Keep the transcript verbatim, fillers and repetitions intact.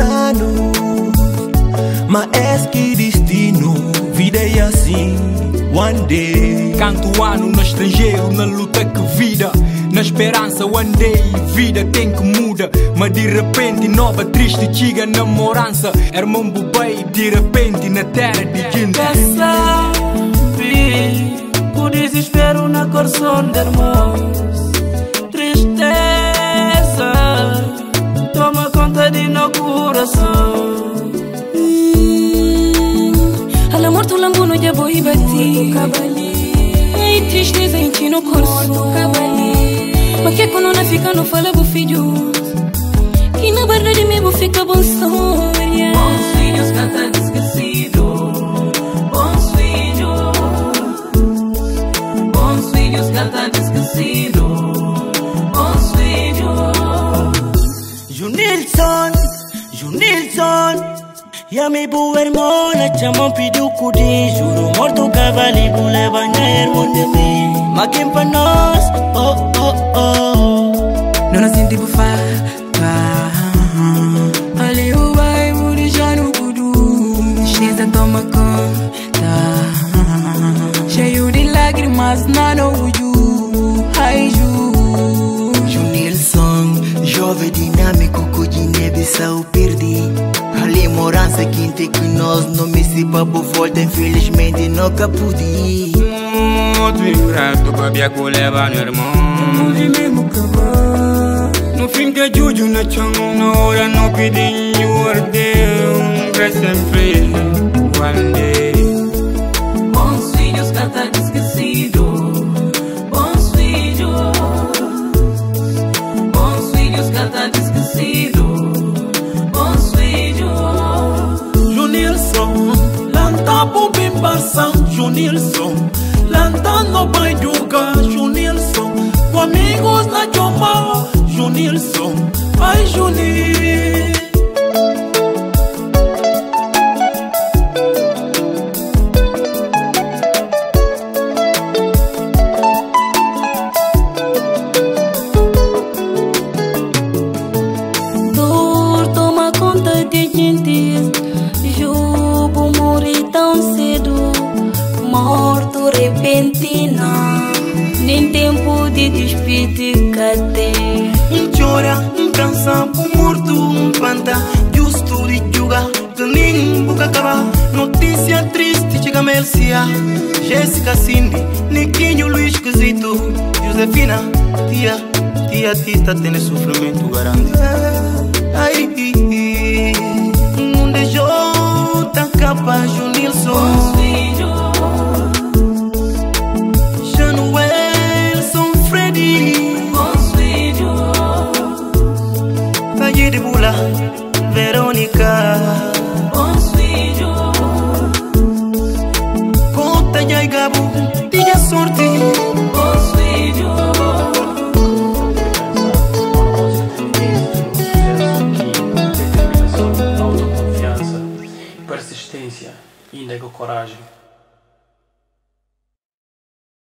planos, mas é que destino, vida é assim, one day. Canto ano no estrangeiro, na luta que vida, na esperança one day, vida tem que muda. Mas de repente nova, triste, chiga namorança. Irmão bobei, de repente na terra de gente. Sabe, o desespero na coração de irmãos. Tristeza toma conta de no coração. Alla morto lambuno já vou bati. Ai tristeza em ti no coração. Mas que quando não fica não fala bo filho. Que na verdade me vou ficar bom história. Bons filhos canta esquecido. Bons filhos. Bons filhos canta esquecido. Bons filhos. Junilson, Junilson. Ya mi bu hermana chamon pidiu kudi. Juro morto cavali bu leva na hermone mi. Makin pa nós, oh oh oh. Não nos senti bu fa. Ali o vai muri já no kudu. Cheza toma conta. Cheio de lágrimas na no uju. Ai ju. Junilson, jovem dinâmico que Bissau perdi. Ali morança quente que nós não me se papo volta. Infelizmente nunca pude. Muito ingrato, babia que leva no irmão. Não vi mesmo acabar. No fim que juju na chão, na hora não pedi ordem. Pra sempre, one day. Bons filhos canta esquecido. Bons filhos. Bons filhos canta esquecido. Bons filhos. Junilson, lanta po bimbação. Junilson, lanta no pai duga. Junilson, com amigos na choma. Junilson, ai Junil. Dor toma conta de gente. Jogo morre tão cedo. Morto repentina. Nem tempo de despedir cadê. Um chora, um cansa, um morto, um panta. Justo de juga, que nem boca acaba. Notícia triste, chega a Melcia. Jéssica, Cindy, Niquinho, Luiz Quisito. Josefina, tia, tia Tita tem sofrimento grande. Ai, um de Jota, capa, Junilson. Bons filhos. Januelson, Freddy. Bons filhos. Faye de Bula, Verônica. Bons filhos. Conta e Gabo, tinha sorte. Bons filhos. Determinação, autoconfiança, persistência e ainda com coragem.